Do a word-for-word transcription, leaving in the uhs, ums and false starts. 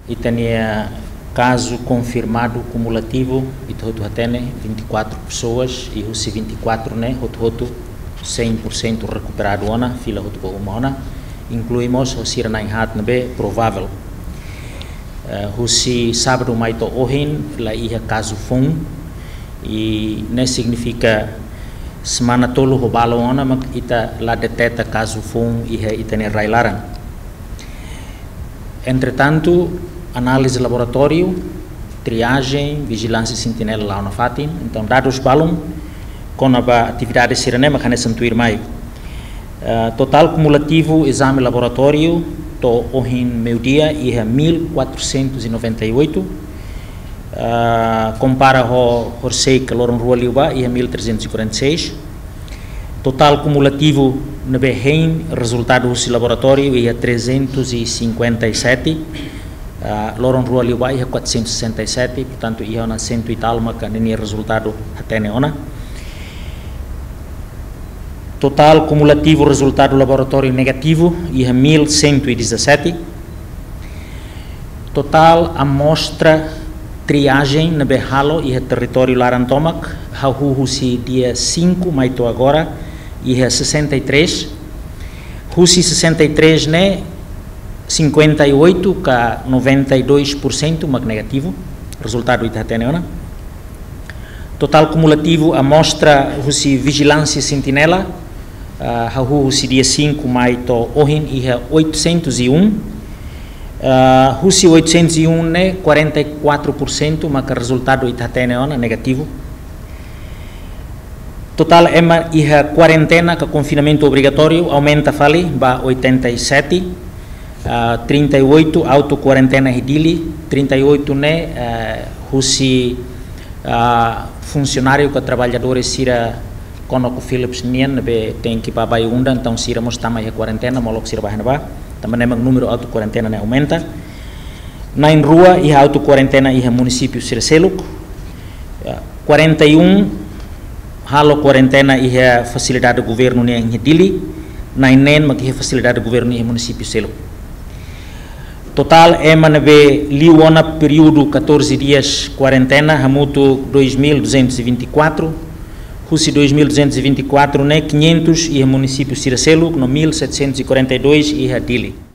E tinha caso confirmado cumulativo e todo atene vinte e quatro pessoas e os vinte e quatro né todo cem por cento recuperado ona fila outro uma ona incluímos o sira na hat nebe provável o si sábado mais to ohin lá ia caso fun e né significa semana tolo ho balo ona mak ita lá deteta caso fun e ita ne railaran. Entretanto, análise de laboratório, triagem, vigilância sentinela lá na Fatim. Então, dados balão, com a atividade siranema, que é santuir mais. Uh, total cumulativo, exame laboratório, to ohin meu dia, e é mil quatrocentos e noventa e oito. Uh, compara o Horsei, que loron rua liuba, e é mil trezentos e quarenta e seis. Total cumulativo, na Behém, resultado do laboratório, e é trezentos e cinquenta e sete. Uh, Loron Rua Liubai é quatrocentos e sessenta e sete, portanto, ia na cento e tal, mas nem resultado até neona. Total cumulativo resultado laboratório negativo ia mil cento e dezessete. Total amostra triagem na Behalo e território Larantomac, hahu si dia cinco, mas to agora ia sessenta e três. Husi sessenta e três né cinquenta e oito ka noventa e dois por cento mag negativo, resultado itateneona. Total cumulativo amostra husi vigilância sentinela, uh, husi dia cinco mai to ohin ia oitocentos e um, uh, husi oitocentos e um né quarenta e quatro por cento mag resultado itateneona negativo. Total ema ia quarentena ka confinamento obrigatório aumenta fali ba oitenta e sete. Uh, trinta e oito auto quarentena hidili, trinta e oito né uh, husi uh, funcionário que trabalhadores sira kono Philips nien be tem que babai unda então sira mostama a quarentena molok sira bahana ba também é número auto quarentena né aumenta na em rua e auto quarentena e município sira seluk uh, quarenta e um halo quarentena e facilidade do governo né hidili na inen mag facilidade do governo e município seluk. Total é manebe liuona período quatorze dias quarentena hamuto dois mil duzentos e vinte e quatro, husi dois mil duzentos e vinte e quatro né quinhentos e município Siracelo no mil setecentos e quarenta e dois e Dili.